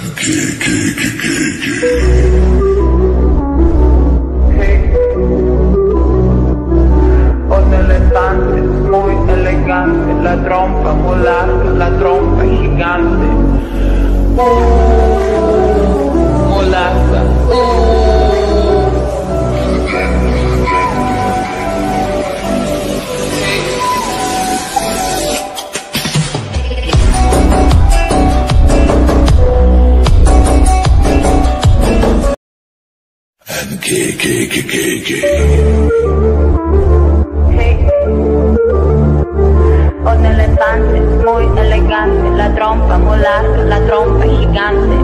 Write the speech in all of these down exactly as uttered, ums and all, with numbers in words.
La trompa volata, la trompa gigante. Oh, volata. Oh. M K K K K K. Muy elegante, la trompa molarga, la trompa gigante.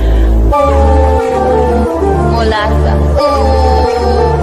Oh, molarga. Oh.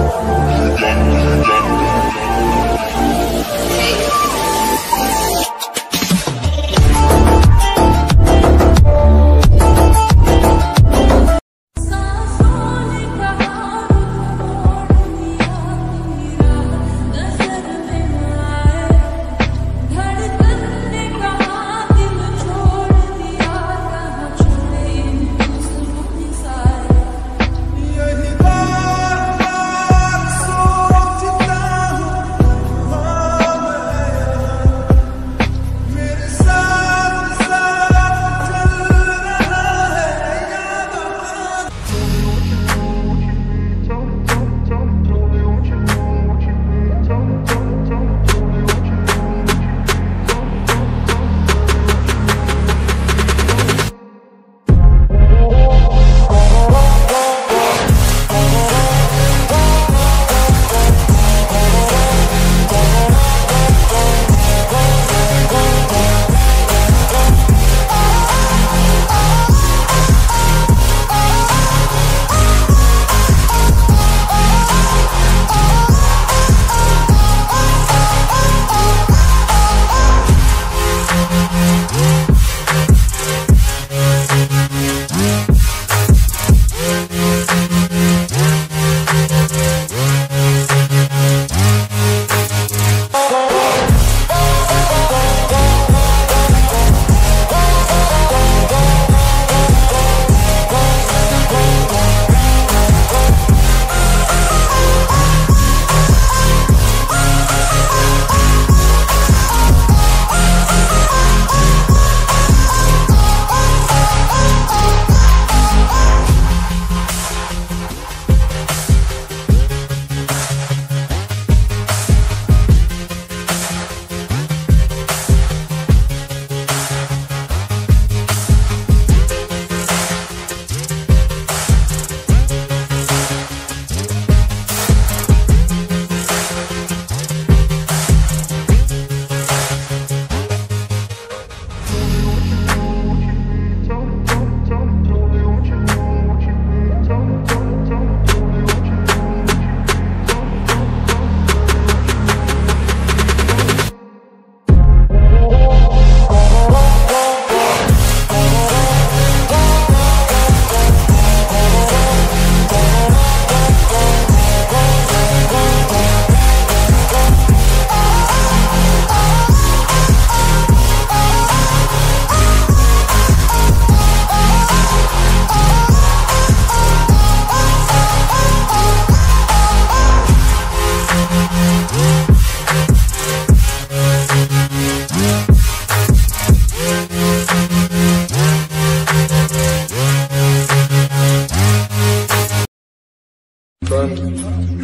Run, run,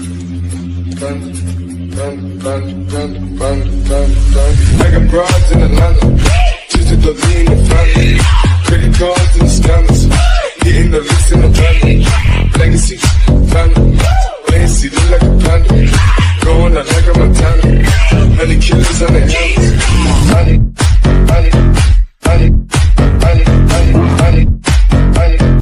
run, run, run, run, run, run. I got broads in Atlanta, just to the lean in the family. Credit cards and the scammers, hitting the licks in the van. Legacy, family, legacy look like a panda. Going out like a Montana, honey killers on the helmets. Honey, honey, honey, honey, honey, honey, honey.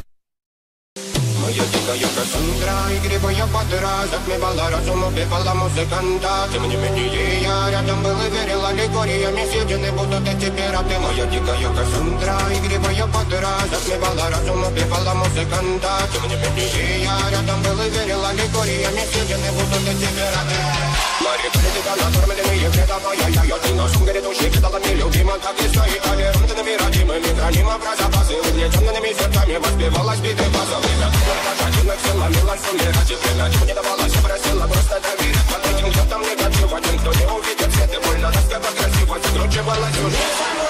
Моя дикая Кассандра, игривая подра, затмевала разум, убивала музыканта. Тем не менее я рядом был и верил аллегориями, съедены будут эти пираты. Моя дикая Кассандра, игривая подра, затмевала разум, убивала музыканта. Тем не менее я рядом был и верил аллегориями, съедены будут эти пираты. Мария политика, накормленные предавая я, я ты нашим грядущий кидалами любима, как и свои толерантными родимыми, храним образ запасы, угнетенными сердцами. не воспевалась биты база. Время один все ломила, суммира теперь. Чего не давала, все просила, просто доверие. Под этим кто там негатив, один, кто не увидит свет и больно. Доска красиво закручивалась уже.